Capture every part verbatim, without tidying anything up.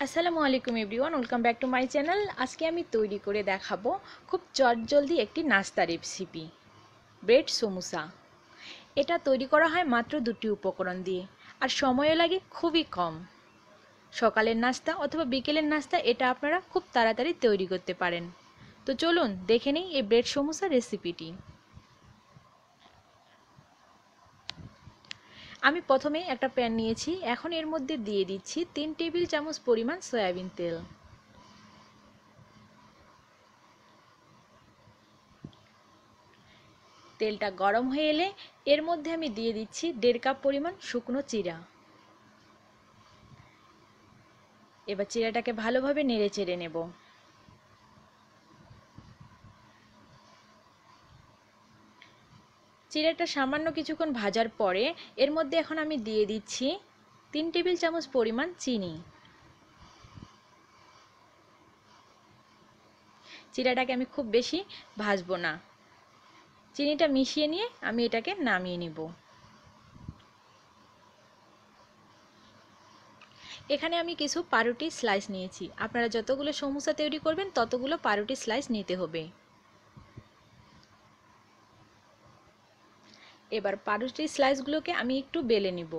আসসালামু আলাইকুম everyone, welcome back to my channel. আজকে আমি তৈরি করে দেখাবো খুব চটজলদি একটি নাস্তা রেসিপি, ব্রেড সমোসা। এটা তৈরি করা হয় মাত্র দুটি উপকরণ দিয়ে, আর সময়ও লাগে খুবই কম। সকালের নাস্তা অথবা বিকেলের নাস্তা এটা আপনারা খুব তাড়াতাড়ি তৈরি করতে পারেন। তো চলুন দেখে নিই এই ব্রেড সমোসা রেসিপিটি। আমি প্রথমে একটা প্যান নিয়েছি, এখন এর মধ্যে দিয়ে দিচ্ছি তিন টেবিল চামচ পরিমাণ সয়াবিন তেল। তেলটা গরম হয়ে এলে এর মধ্যে আমি দিয়ে দিচ্ছি দেড় কাপ পরিমাণ শুকনো চিরা। এবার চিরাটাকে ভালোভাবে নেড়ে চেড়ে নেব। চিরাটা সামান্য কিছুক্ষণ ভাজার পরে এর মধ্যে এখন আমি দিয়ে দিচ্ছি তিন টেবিল চামচ পরিমাণ চিনি। চিরাটাকে আমি খুব বেশি ভাজবো না, চিনিটা মিশিয়ে নিয়ে আমি এটাকে নামিয়ে নিব। এখানে আমি কিছু পাউরুটি স্লাইস নিয়েছি, আপনারা যতগুলো সমোসা তৈরি করবেন ততগুলো পাউরুটি স্লাইস নিতে হবে। এবার পাউরুটি স্লাইসগুলোকে আমি একটু বেলে নিব।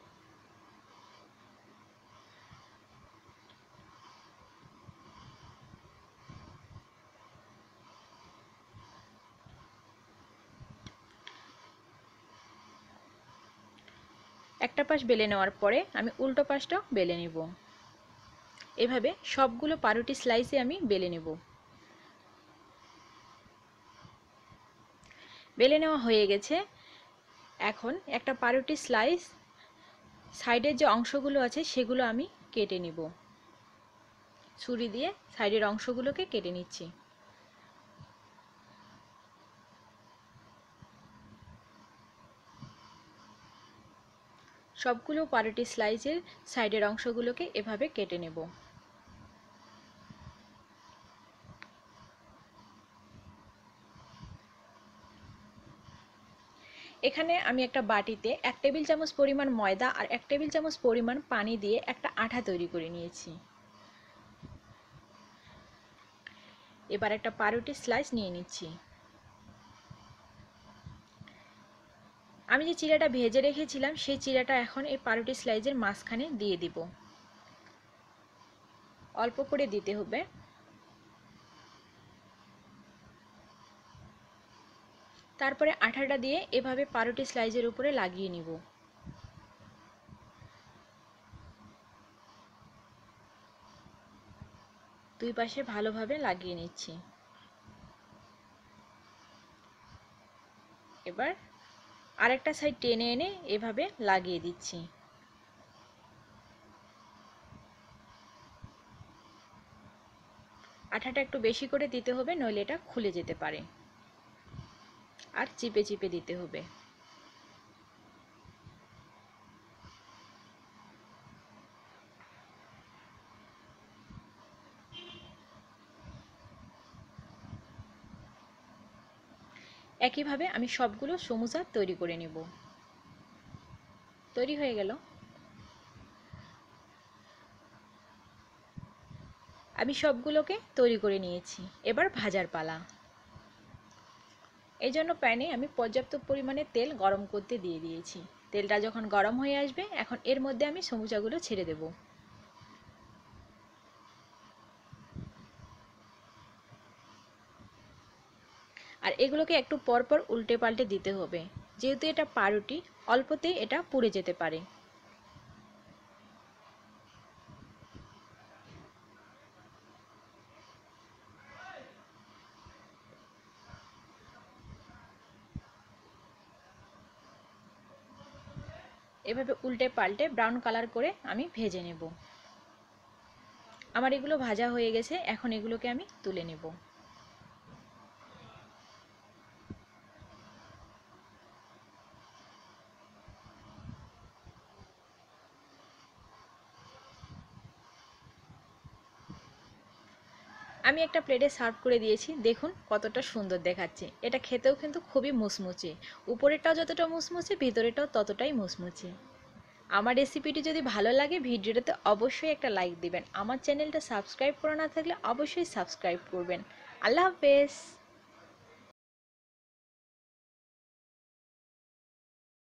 একটা পাশ বেলে নেওয়ার পরে আমি উল্টো পাশটাও বেলে নেব। এভাবে সবগুলো পাউরুটি স্লাইসে আমি বেলে নেব। বেলে নেওয়া হয়ে গেছে। এখন একটা পাউরুটি স্লাইস সাইডের যে অংশগুলো আছে সেগুলো আমি কেটে নিব। ছুরি দিয়ে সাইডের অংশগুলোকে কেটে নিচ্ছি। সবগুলো পাউরুটি স্লাইসের সাইডের অংশগুলোকে এভাবে কেটে নেব। এখানে আমি একটা বাটিতে এক টেবিল চামচ পরিমাণ ময়দা আর এক টেবিল চামচ পরিমাণ পানি দিয়ে একটা আঠা তৈরি করে নিয়েছি। এবার একটা পাউরুটি স্লাইস নিয়ে নিচ্ছি। আমি যে চিড়াটা ভেজে রেখেছিলাম সেই চিড়াটা এখন এই পাউরুটি স্লাইসের মাঝখানে দিয়ে দিব। অল্প করে দিতে হবে। তারপরে আঠাটা দিয়ে এভাবে পাউরুটি স্লাইসের উপরে লাগিয়ে নিব। দুই পাশে ভালোভাবে লাগিয়ে নিচ্ছি। এবার আরেকটা সাইড টেনে এনে এভাবে লাগিয়ে দিচ্ছি। আঠাটা একটু বেশি করে দিতে হবে, নইলে এটা খুলে যেতে পারে। আর চিপে চিপে দিতে হবে। একইভাবে আমি সবগুলো সমোসা তৈরি করে নেব। তৈরি হয়ে গেল। আমি সবগুলোকে তৈরি করে নিয়েছি। এবার ভাজার পালা। এই জন্য প্যানে আমি পর্যাপ্ত পরিমাণে তেল গরম করতে দিয়ে দিয়েছি। তেলটা যখন গরম হয়ে আসবে এখন এর মধ্যে আমি সমোসাগুলো ছেড়ে দেব। আর এগুলোকে একটু পর পর উল্টে পাল্টে দিতে হবে, যেহেতু এটা পাউরুটি অল্পতেই এটা পুড়ে যেতে পারে। এভাবে উল্টে পাল্টে ব্রাউন কালার করে আমি ভেজে নেব। আমার এগুলো ভাজা হয়ে গেছে, এখন এগুলোকে আমি তুলে নেব। আমি একটা প্লেটে সার্ভ করে দিয়েছি, দেখুন কতটা সুন্দর দেখাচ্ছে। এটা খেতেও কিন্তু খুবই মুচমুচে, উপরেরটাও যতটা মুচমুচে ভিতরেরটাও ততটাই মুচমুচে। আমার রেসিপিটি যদি ভালো লাগে ভিডিওটাতে অবশ্যই একটা লাইক দিবেন। আমার চ্যানেলটা সাবস্ক্রাইব করা না থাকলে অবশ্যই সাবস্ক্রাইব করবেন। আল্লাহ হাফেজ।